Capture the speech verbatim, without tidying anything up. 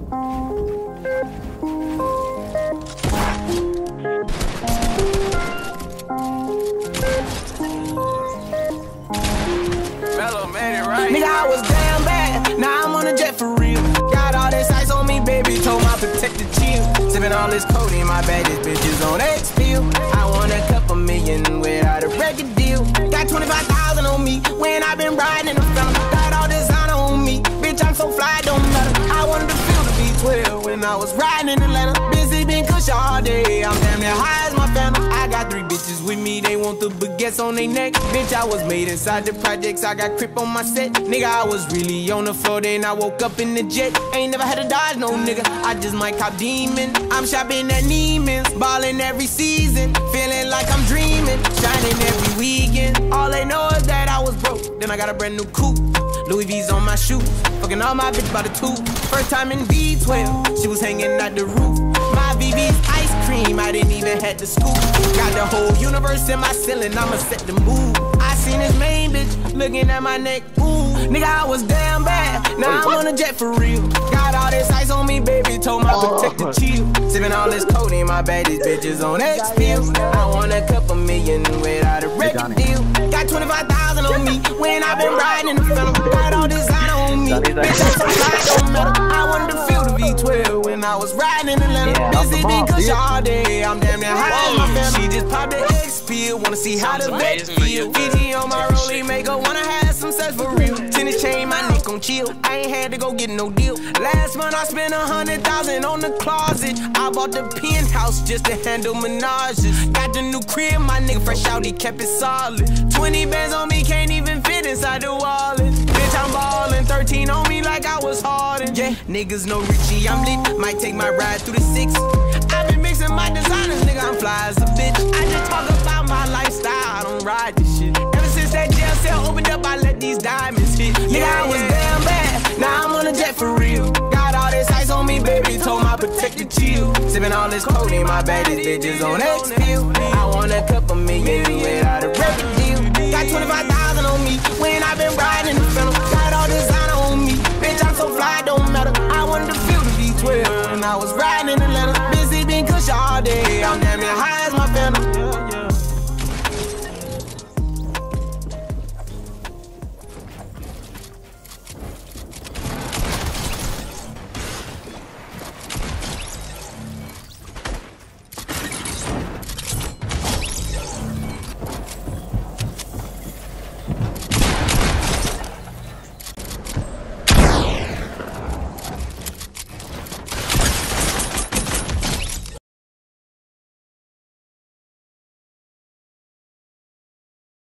Nigga, I was damn bad, now I'm on a jet for real. Got all this ice on me, baby, told my protector chill. Sippin' all this codeine, my baddest bitches on X-Pill. I want a couple million without a record deal. Got twenty-five thousand on me when I been riding in the film. Got all this honor on me, bitch, I'm so fly, don't matter. I wanted to feel the V twelve when I was riding in Atlanta. Busy been cush all day, I'm damn near high as my family. I got three bitches with me, they want the baguettes on their neck. Bitch, I was made inside the projects, I got crip on my set. Nigga, I was really on the floor, then I woke up in the jet. Ain't never had to dodge no nigga, I just might cop demon. I'm shopping at Neiman's, ballin' every season. Feeling like I'm dreaming, shining every weekend. All they know is that I was broke, then I got a brand new coupe. Louis V's on my shoes, fucking all my bitch by the two. First time in V twelve, she was hanging out the roof. My V V's ice cream, I didn't even have to scoop. Got the whole universe in my ceiling, I'ma set the mood. I seen this main bitch looking at my neck, ooh. Nigga, I was damn bad, now I'm on a jet for real. Got all this ice on me, baby, told my protector chill. Sippin' all this codeine, my baddest bitches on X-Pill. I want a couple million without a record deal. Got twenty-five thousand on me when I been riding in the film. Got all this honor on me, bitch, I'm so fly, don't matter. I wanted to feel the V twelve when I was riding in Atlanta. Busy been cush all day, I'm damn near high as my family. She just popped the X-Pill, wanna see how the vex feel. Fiji on my rollie, make her wanna have some sex for real. Tennis chain, my neck on chill, I ain't had to go get no deal. Last month I spent a hundred thousand on the closet. I bought the penthouse just to handle menages. Got the new crib, my nigga fresh out, he kept it solid. Twenty bands on me, can't even fit inside the wallet. Bitch, I'm ballin', thirteen on me like I was Harden. Yeah, niggas know Richie, I'm lit, might take my ride through the six. I been mixing my designers, nigga, I'm fly as a bitch. I just talk about my lifestyle, I don't ride this shit. Ever since that jail cell opened up, I let these diamonds hit. Nigga, yeah, I was yeah. damn bad, now I'm on a jet for real. Got all this ice on me, baby, told my protector chill. Sippin' all this codeine, my baddest bitches on X-Pill. I want a couple million without a record deal. Got twenty-five thousand on me when I been riding the film. Got all this honor on me, bitch, I'm so fly, don't matter. I wanted to feel the V twelve when I was riding in